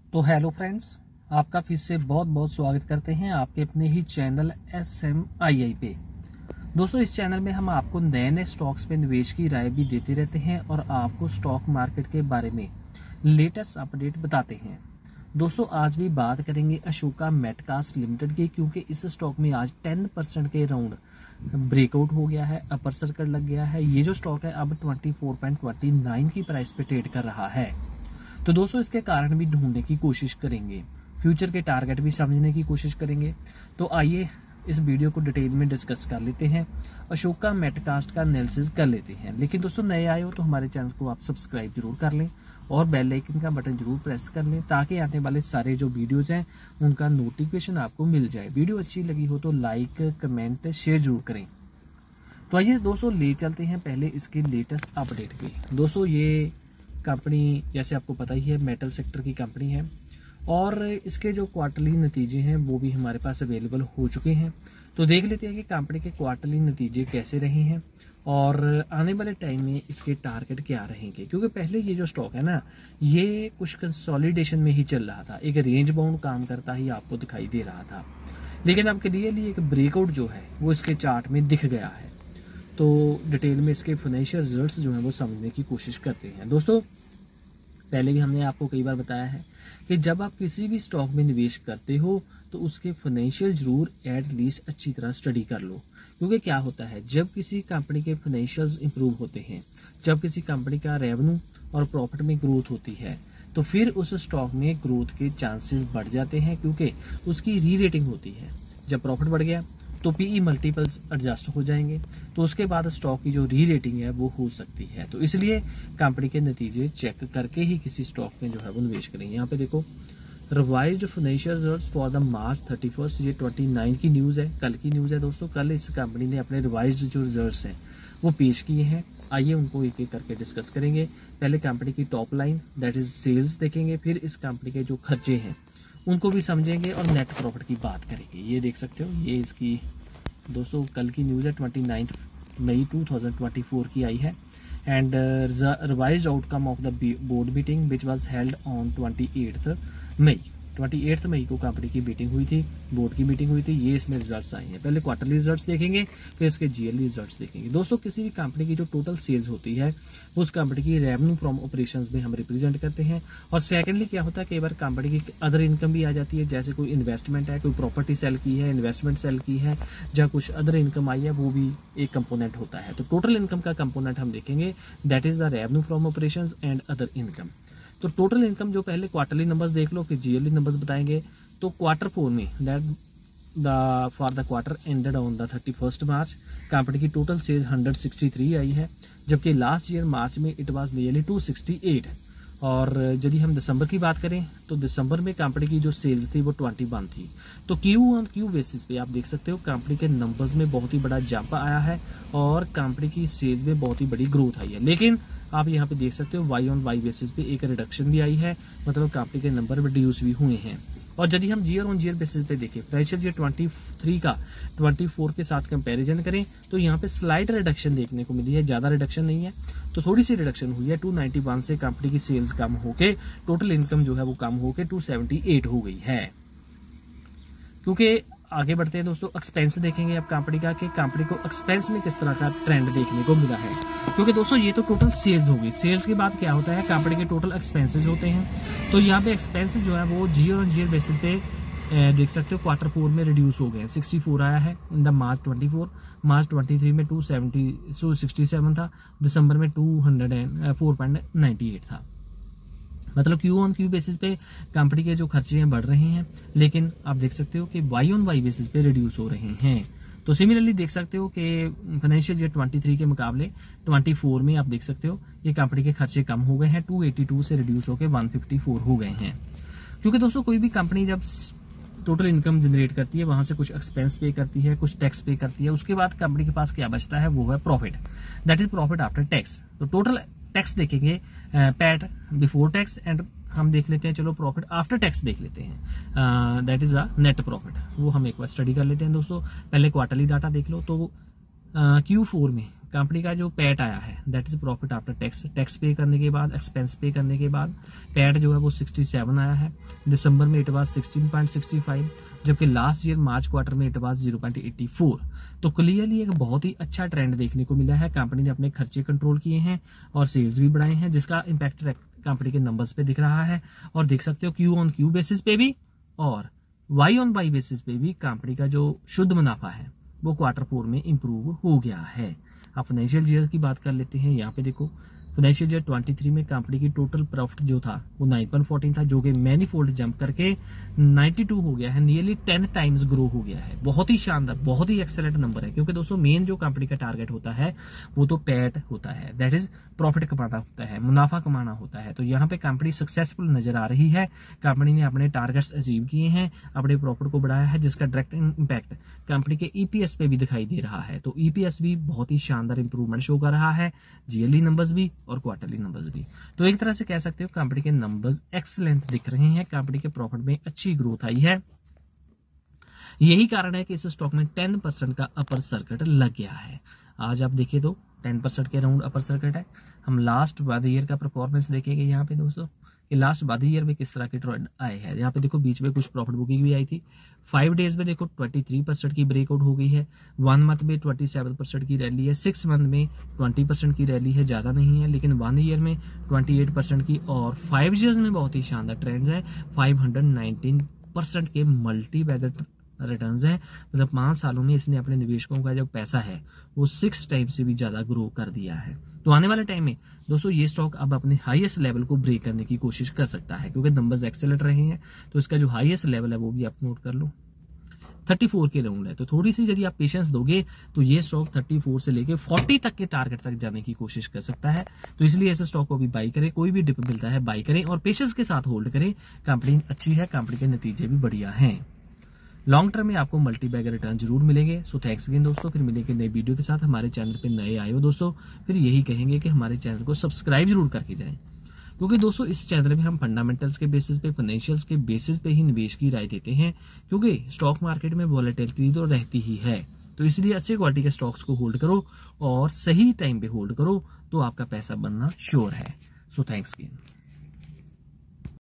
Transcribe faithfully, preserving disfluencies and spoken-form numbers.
तो hello friends, आपका फिर से बहुत बहुत स्वागत करते हैं आपके अपने ही channel S M I I पे। दोस्तों, इस चैनल में हम आपको नए नए स्टॉक्स पे निवेश की राय भी देते रहते हैं और आपको स्टॉक मार्केट के बारे में लेटेस्ट अपडेट बताते हैं। दोस्तों, आज भी बात करेंगे अशोका मेटकास्ट लिमिटेड की, क्योंकि इस स्टॉक में आज टेन परसेंट के राउंड ब्रेकआउट हो गया है, अपर सर्किट लग गया है। ये जो स्टॉक है अब twenty four point two nine की प्राइस पे ट्रेड कर रहा है। तो दोस्तों, इसके कारण भी ढूंढने की कोशिश करेंगे, फ्यूचर के टारगेट भी समझने की कोशिश करेंगे। तो आइए इस वीडियो को डिटेल में डिस्कस कर लेते हैं, अशोका मेटकास्ट का एनालिसिस कर लेते हैं। लेकिन दोस्तों, नए आए हो तो हमारे चैनल को आप सब्सक्राइब जरूर कर लें और बेल आइकन का बटन जरूर प्रेस कर लें, ताकि आने वाले सारे जो वीडियोज हैं उनका नोटिफिकेशन आपको मिल जाए। वीडियो अच्छी लगी हो तो लाइक, कमेंट, शेयर जरूर करें। तो आइए दोस्तों, ले चलते हैं पहले इसके लेटेस्ट अपडेट पे। दोस्तों, ये कंपनी जैसे आपको पता ही है मेटल सेक्टर की कंपनी है और इसके जो क्वार्टरली नतीजे हैं वो भी हमारे पास अवेलेबल हो चुके हैं। तो देख लेते हैं कि कंपनी के क्वार्टरली नतीजे कैसे रहे हैं और आने वाले टाइम में इसके टारगेट क्या रहेंगे। क्योंकि पहले ये जो स्टॉक है ना, ये कुछ कंसोलिडेशन में ही चल रहा था, एक रेंज बाउंड काम करता ही आपको दिखाई दे रहा था। लेकिन अब क्लियरली एक ब्रेकआउट जो है वो इसके चार्ट में दिख गया है। तो डिटेल में इसके फाइनेंशियल रिजल्ट्स जो हैं वो समझने की कोशिश करते हैं। दोस्तों, पहले भी हमने आपको कई बार बताया है कि जब आप किसी भी स्टॉक में निवेश करते हो तो उसके फाइनेंशियल जरूर एट लीस्ट अच्छी तरह स्टडी कर लो। क्योंकि क्या होता है, जब किसी कंपनी के फाइनेंशियल्स इंप्रूव होते हैं, जब किसी कंपनी का रेवेन्यू और प्रॉफिट में ग्रोथ होती है, तो फिर उस स्टॉक में ग्रोथ के चांसेस बढ़ जाते हैं, क्योंकि उसकी री रेटिंग होती है। जब प्रॉफिट बढ़ गया तो पीई मल्टीपल्स एडजस्ट हो जाएंगे, तो उसके बाद स्टॉक की जो री रेटिंग है वो हो सकती है। तो इसलिए कंपनी के नतीजे चेक करके ही किसी स्टॉक में जो है वो निवेश करेंगे। यहाँ पे देखो, revised financial results for the March thirty first, ये ट्वेंटी नाइन की न्यूज है, कल की न्यूज है। दोस्तों, कल इस कंपनी ने अपने रिवाइज्ड जो रिजल्ट्स हैं वो पेश किए हैं। आइए उनको एक एक करके डिस्कस करेंगे। पहले कंपनी की top line that is sales देखेंगे, फिर इस कंपनी के जो खर्चे हैं उनको भी समझेंगे और नेट प्रॉफिट की बात करेंगे। ये देख सकते हो, ये इसकी दोस्तों कल की न्यूज़ है, twenty ninth May two thousand twenty four की आई है। And revised outcome of the board meeting which was held on twenty eighth May twenty eighth May को कंपनी की मीटिंग हुई थी, बोर्ड की मीटिंग हुई थी। ये इसमें रिजल्ट्स आए हैं। पहले क्वार्टरली रिजल्ट्स देखेंगे, फिर इसके जीएलई रिजल्ट्स देखेंगे। दोस्तों, किसी भी कंपनी की जो टोटल सेल्स होती है उस कंपनी की रेवेन्यू फ्रॉम ऑपरेशंस में हम रिप्रेजेंट करते हैं। और सेकेंडली क्या होता है, कई बार कंपनी की अदर इनकम भी आ जाती है, जैसे कोई इन्वेस्टमेंट है, कोई प्रॉपर्टी सेल की है, इन्वेस्टमेंट सेल की है, या कुछ अदर इनकम आई है, वो भी एक कंपोनेंट होता है। तो टोटल इनकम का कंपोनेंट हम देखेंगे, that is the revenue from operations and other income. तो टोटल इनकम जो पहले क्वार्टरली नंबर्स देख लो, फिर जीएलई नंबर्स बताएंगे। तो क्वार्टर फोर में that the for the quarter ended on the thirty first March company की total sales hundred sixty three आई है, जबकि लास्ट ईयर मार्च में it was nearly two sixty eight. और यदि हम दिसंबर की बात करें तो दिसंबर में कंपनी की जो सेल्स थी वो ट्वेंटी वन थी। तो क्यू ऑन क्यू बेसिस पे आप देख सकते हो कंपनी के नंबर्स में बहुत ही बड़ा जंप आया है और कंपनी की सेल्स में बहुत ही बड़ी ग्रोथ आई है। लेकिन आप यहाँ पे देख सकते हो वाई ऑन वाई बेसिस पे एक रिडक्शन भी आई है, मतलब कंपनी के नंबर रिड्यूस भी हुए हैं। और यदि हम जीयर ऑन जीयर बेसिस पे देखें, फाइनेंशियल ईयर ट्वेंटी थ्री का ट्वेंटी फोर के साथ कंपैरिजन करें तो यहाँ पे स्लाइट रिडक्शन देखने को मिली है, ज्यादा रिडक्शन नहीं है, तो थोड़ी सी रिडक्शन हुई है। टू नाइन्टी वन से कंपनी की सेल्स कम होके टोटल इनकम जो है वो कम होके टू सेवेंटी एट हो गई है। क्योंकि आगे बढ़ते हैं दोस्तों, एक्सपेंस देखेंगे अब कंपनी का कि कंपनी को एक्सपेंस में किस तरह का ट्रेंड देखने को मिला है। क्योंकि दोस्तों ये तो टोटल सेल्स होगी, सेल्स के बाद क्या होता है, कंपनी के टोटल एक्सपेंसेस होते हैं। तो यहाँ पे एक्सपेंसेस जो है वो जीयर ऑन जीयर बेसिस पे देख सकते हो क्वार्टर फोर में रिड्यूस हो गए। सिक्सटी फोर आया है in the March twenty four, March twenty three में टू सेवेंटी सिक्सटी सेवन था, दिसंबर में two hundred and four point ninety eight था। मतलब क्यू ऑन क्यू बेसिस पे कंपनी के जो खर्चे हैं बढ़ रहे हैं, लेकिन आप देख सकते हो कि वाई ऑन वाई बेसिस पे रिड्यूस हो रहे हैं। तो सिमिलरली देख सकते हो कि फाइनेंशियल ईयर ट्वेंटी थ्री के मुकाबले ट्वेंटी फोर में आप देख सकते हो ये कंपनी के खर्चे कम हो गए हैं, टू एटी टू से रिड्यूस होकर वन फिफ्टी फोर हो गए हैं। क्योंकि दोस्तों कोई भी कंपनी जब टोटल इनकम जनरेट करती है, वहां से कुछ एक्सपेंस पे करती है, कुछ टैक्स पे करती है, उसके बाद कंपनी के पास क्या बचता है वो है profit, that is profit after tax. तो टोटल टैक्स देखेंगे, पैट बिफोर टैक्स, एंड हम देख लेते हैं, चलो प्रॉफिट आफ्टर टैक्स देख लेते हैं, that is a net profit. वो हम एक बार स्टडी कर लेते हैं दोस्तों। पहले क्वार्टरली डाटा देख लो, तो क्यू फोर में कंपनी का जो पैट आया है that is profit after tax, tax पे करने के बाद, एक्सपेंस पे करने के बाद पैट जो है वो सड़सठ आया है। दिसंबर में it was sixteen point sixty five, जबकि लास्ट ईयर मार्च क्वार्टर में it was zero point eighty four. तो क्लियरली एक बहुत ही अच्छा ट्रेंड देखने को मिला है। कंपनी ने अपने खर्चे कंट्रोल किए हैं और सेल्स भी बढ़ाए हैं, जिसका इम्पैक्ट कंपनी के नंबर्स पे दिख रहा है। और देख सकते हो क्यू ऑन क्यू बेसिस पे भी और वाई ऑन वाई बेसिस पे भी कंपनी का जो शुद्ध मुनाफा है वो क्वार्टर फोर में इंप्रूव हो गया है। अब फाइनेंशियल ईयर की बात कर लेते हैं। यहाँ पे देखो फाइनेंशियल ईयर तेईस में कंपनी की टोटल प्रॉफिट जो था वो नाइन पॉइंट वन फोर था, जो कि मैनी फोल्ड जंप करके बानवे हो गया है, नियरली टेन टाइम्स ग्रो हो गया है। बहुत ही शानदार, बहुत ही एक्सेलेंट नंबर है, क्योंकि दोस्तों मेन जो कंपनी का टारगेट होता है वो तो पैट होता है, दैट इज प्रॉफिट कमाना होता है, मुनाफा कमाना होता है। तो यहाँ पे कंपनी सक्सेसफुल नजर आ रही है। कंपनी ने अपने टारगेट्स अचीव किए हैं, अपने प्रॉफिट को बढ़ाया है, जिसका डायरेक्ट इंपैक्ट कंपनी के ईपीएस पे भी दिखाई दे रहा है। तो ईपीएस भी बहुत ही शानदार इंप्रूवमेंट शो कर रहा है, जीएलई नंबर्स भी और क्वार्टरली नंबर्स भी। तो एक तरह से कह सकते हो कंपनी के नंबर्स एक्सीलेंट दिख रहे हैं, कंपनी के प्रॉफिट में अच्छी ग्रोथ आई है। यही कारण है कि इस स्टॉक में टेन परसेंट का अपर सर्किट लग गया है। आज आप देखिए तो टेन परसेंट के अराउंड अपर सर्किट है। हम लास्ट बाद ईयर का परफॉर्मेंस देखेंगे यहाँ पे दोस्तों कि लास्ट बाद ईयर में किस तरह के ट्रेंड आए हैं। यहाँ पे देखो बीच में कुछ प्रॉफिट बुकिंग भी आई थी। फाइव डेज में देखो तेईस परसेंट की ब्रेकआउट हो गई है, वन मंथ में सत्ताईस परसेंट की रैली है, सिक्स मंथ में बीस परसेंट की रैली है, ज्यादा नहीं है, लेकिन वन ईयर में अट्ठाईस परसेंट की, और फाइव ईयर्स में बहुत ही शानदार ट्रेंड है, फाइव हंड्रेड नाइनटीन परसेंट के मल्टी बैगर रिटर्न्स हैं। मतलब पांच सालों में इसने अपने निवेशकों का जो पैसा है वो सिक्स टाइम से भी ज्यादा ग्रो कर दिया है। तो आने वाले टाइम में दोस्तों ये स्टॉक अब अपने हाईएस्ट लेवल को ब्रेक करने की कोशिश कर सकता है, क्योंकि नंबर्स एक्सेलेंट रहे हैं। तो इसका जो हाईएस्ट लेवल है वो भी आप नोट कर लो, चौंतीस के राउंड है। तो थोड़ी सी यदि आप पेशेंस दोगे तो ये स्टॉक चौंतीस से लेके चालीस तक के टारगेट तक जाने की कोशिश कर सकता है। तो इसलिए ऐसे स्टॉक को भी बाई करें, कोई भी डिप मिलता है बाई करें और पेशेंस के साथ होल्ड करें। कंपनी अच्छी है, कंपनी के नतीजे भी बढ़िया हैं। लॉन्ग टर्म में आपको मल्टी बैगर रिटर्न जरूर मिलेंगे। सो थैंक्स अगेन दोस्तों, फिर मिलेंगे नई वीडियो के साथ। हमारे चैनल पे नए आए हो दोस्तों, फिर यही कहेंगे कि हमारे चैनल को सब्सक्राइब जरूर करके जाएं, क्योंकि दोस्तों इस चैनल में हम फंडामेंटल्स के बेसिस पे, फाइनेंशियल्स के बेसिस पे ही निवेश की राय देते हैं, क्योंकि स्टॉक मार्केट में वॉलेटिलिटी तो रहती ही है। तो इसलिए अच्छी क्वालिटी के स्टॉक्स को होल्ड करो और सही टाइम पे होल्ड करो, तो आपका पैसा बनना श्योर है। So thanks again.